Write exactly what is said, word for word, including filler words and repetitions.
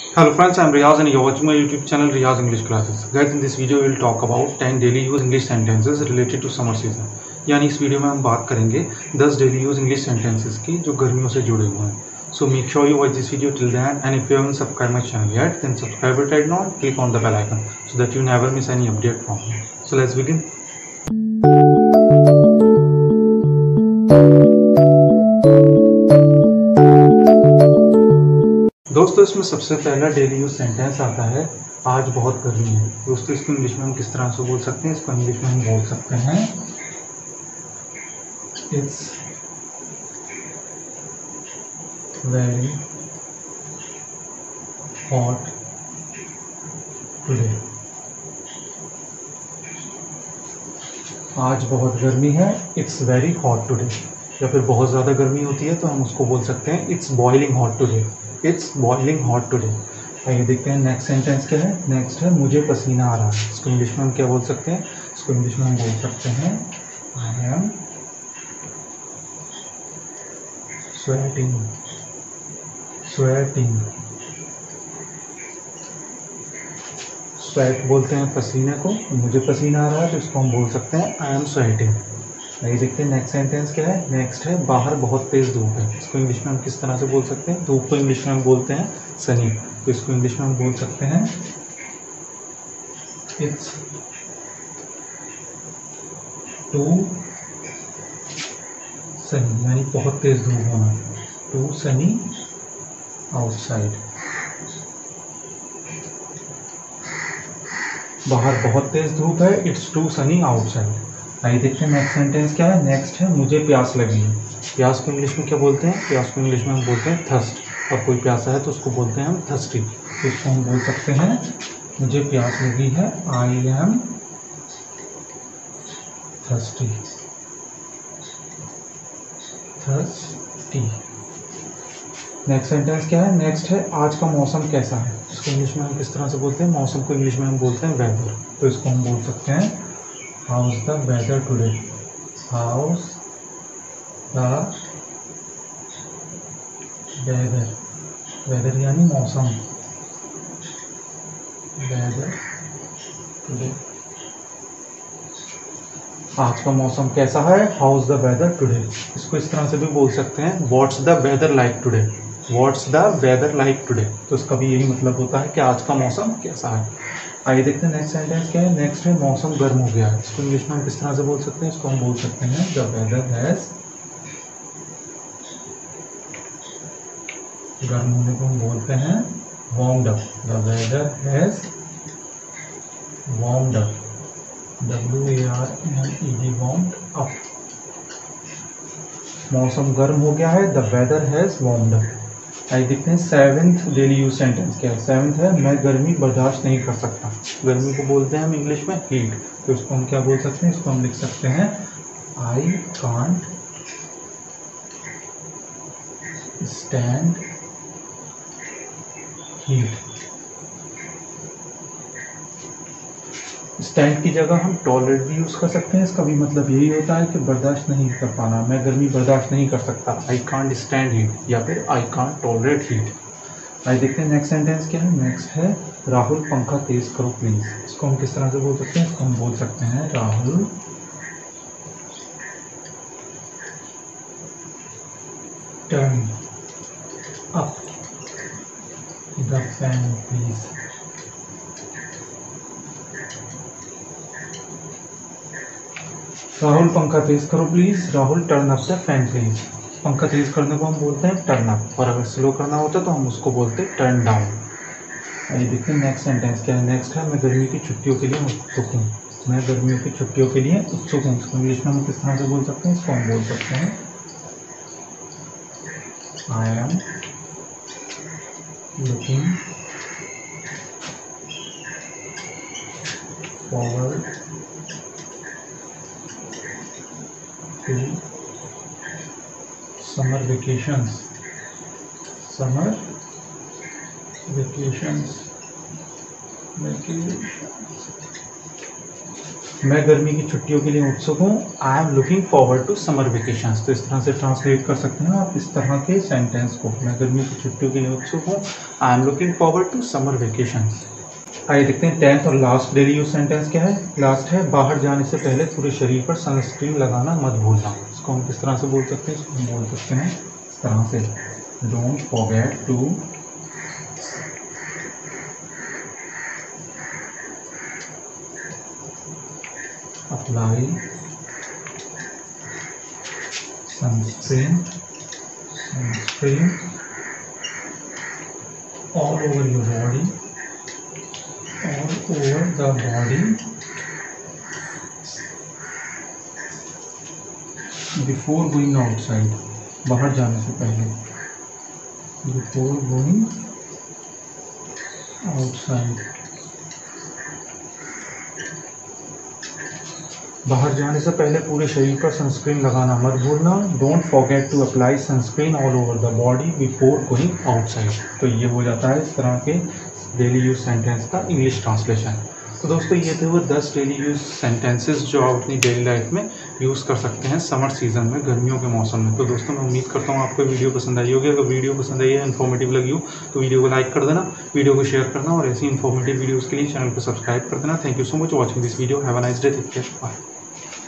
Hello friends, I'm Riyaz and you're watching my YouTube channel Riyaz English Classes. Guys, in this video we will talk about ten daily use English sentences related to summer season. यानी इस video में हम बात करेंगे ten daily use English sentences की जो गर्मियों से जुड़े हुए हैं. So make sure you watch this video till the end, and if you haven't subscribed my channel yet, then subscribe it right now and click on the bell icon so that you never miss any update from me. So let's begin. दोस्तों, इसमें सबसे पहला daily use sentence आता है आज बहुत गर्मी है। दोस्तों, इसको इंग्लिश में हम किस तरह से बोल सकते हैं? इसको इंग्लिश में हम बोल सकते हैं इट्स वेरी हॉट टुडे। आज बहुत गर्मी है, इट्स वेरी हॉट टुडे। या फिर बहुत ज़्यादा गर्मी होती है तो हम उसको बोल सकते हैं it's boiling hot today. It's boiling hot today. आइए देखते हैं नेक्स्ट सेंटेंस क्या है। नेक्स्ट है मुझे पसीना आ रहा है। इसको इंग्लिश में हम क्या बोल सकते हैं? इसको इंग्लिश में हम बोल सकते हैं I am sweating. Sweating sweat बोलते हैं पसीने को। मुझे पसीना आ रहा है तो इसको हम बोल सकते हैं आई एम स्वेटिंग। आइए देखते हैं नेक्स्ट सेंटेंस क्या है। नेक्स्ट है बाहर बहुत तेज़ धूप है। इसको इंग्लिश में हम किस तरह से बोल सकते हैं? धूप को इंग्लिश में हम बोलते हैं सनी। तो इसको इंग्लिश में हम बोल सकते हैं इट्स टू सनी, यानी बहुत तेज़ धूप होना। Too sunny outside. बाहर बहुत तेज़ धूप है, इट्स टू सनी आउटसाइड। आइए देखते हैं नेक्स्ट सेंटेंस क्या है। नेक्स्ट है मुझे प्यास लगी है। प्यास को इंग्लिश में क्या बोलते हैं? प्यास को इंग्लिश में हम बोलते हैं थर्स्ट। और कोई प्यासा है तो उसको बोलते हैं हम थर्स्टी। तो इसको हम बोल सकते हैं मुझे प्यास लगी है, I am thirsty. Thirsty. Next sentence क्या है। नेक्स्ट है आज का मौसम कैसा है। इसको इंग्लिश में हम किस तरह से बोलते हैं? मौसम को इंग्लिश में हम बोलते हैं वेदर। तो इसको हम बोल सकते हैं How's the weather today? How's the weather? Weather यानी मौसम। Weather today. आज का मौसम कैसा है? How's the weather today? इसको इस तरह से भी बोल सकते हैं What's the weather like today? What's the weather like today? तो इसका भी यही मतलब होता है कि आज का मौसम कैसा है। आइए देखते हैं नेक्स्ट सेंटेंस क्या है। नेक्स्ट है मौसम गर्म हो गया है। इसको इंग्लिश में हम किस तरह से बोल सकते हैं? इसको हम बोल सकते हैं द वेदर हैज, गर्म होने को हम बोलते हैं warmed up. The weather has warmed up. W A R M E D warmed up. मौसम गर्म हो गया है, the weather has warmed up. आइए देखते हैं सेवेंथ डेली यूज सेंटेंस क्या है। सेवेंथ है मैं गर्मी बर्दाश्त नहीं कर सकता। गर्मी को बोलते हैं हम इंग्लिश में हीट। तो इसको हम क्या बोल सकते हैं? इसको हम लिख सकते हैं I can't stand heat. Stand की जगह हम टॉलरेट भी यूज़ कर सकते हैं। इसका भी मतलब यही होता है कि बर्दाश्त नहीं कर पाना। मैं गर्मी बर्दाश्त नहीं कर सकता, आई कांट स्टैंड हीट, या फिर आई कांट टॉलरेट हीट। आइए देखते हैं नेक्स्ट सेंटेंस क्या है। नेक्स्ट है राहुल पंखा तेज करो प्लीज़। इसको हम किस तरह से बोल सकते हैं? इसको हम बोल सकते हैं Rahul turn up the fan please. Rahul पंखा तेज करो please. Rahul turn up the fan please. पंखा तेज करने को हम बोलते हैं टर्न अप, और अगर स्लो करना होता है तो हम उसको बोलते हैं टर्न डाउन। आइए देखते हैं नेक्स्ट सेंटेंस क्या है। नेक्स्ट है मैं गर्मी की छुट्टियों के लिए उत्सुक हूँ। मैं गर्मियों की छुट्टियों के लिए उत्सुक हूँ। इसको इंग्लिश में हम किस तरह से बोल सकते हैं? इसको हम बोल सकते हैं I am looking forward to summer vacations. Summer vacations. मैं गर्मी की छुट्टियों के लिए उत्सुक हूँ। I am looking forward to summer vacations. तो इस तरह से ट्रांसलेट कर सकते हैं आप इस तरह के सेंटेंस को। मैं गर्मी की छुट्टियों के लिए उत्सुक हूँ। I am looking forward to summer vacations. आइए देखते हैं टेंथ और लास्ट डेली यूज सेंटेंस क्या है। लास्ट है, बाहर जाने से पहले पूरे शरीर पर सनस्क्रीन लगाना मत भूलना। इसको हम किस तरह से बोल सकते हैं? इसको हम बोल सकते हैं इस तरह से, don't forget to apply sunscreen sunscreen all over your body all over the body before going outside। बाहर जाने से पहले, before going outside। बाहर जाने से पहले पूरे शरीर पर सनस्क्रीन लगाना मत भूलना। Don't forget to apply sunscreen all over the body before going outside. तो ये हो जाता है इस तरह के डेली यूज सेंटेंस का इंग्लिश ट्रांसलेशन। तो दोस्तों ये थे वो दस डेली यूज सेंटेंसेस जो आप अपनी डेली लाइफ में यूज़ कर सकते हैं समर सीजन में, गर्मियों के मौसम में। तो दोस्तों मैं उम्मीद करता हूँ आपको वीडियो पसंद आई होगी। अगर वीडियो पसंद आई है, इन्फॉर्मेटिव लगी हो तो वीडियो को लाइक कर देना, वीडियो को शेयर करना और ऐसी इन्फॉर्मेटिव वीडियोज़ के लिए चैनल को सब्सक्राइब कर देना। Thank you so much watching this video. Have a nice day, take care, bye.